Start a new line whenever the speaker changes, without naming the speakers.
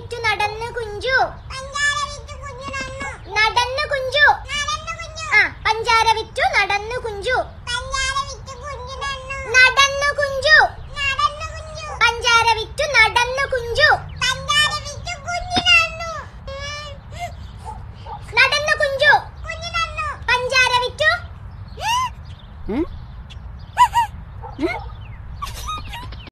വിറ്റു നടന്നു കുഞ്ചു. നടന്നു കുഞ്ചു. ആ പഞ്ചാര വിറ്റു നടന്നു കുഞ്ചു. നടന്നു കുഞ്ചു. പഞ്ചാര വിറ്റു നടന്നു കുഞ്ചു. നടന്നു കുഞ്ചു. പഞ്ചാര വിറ്റു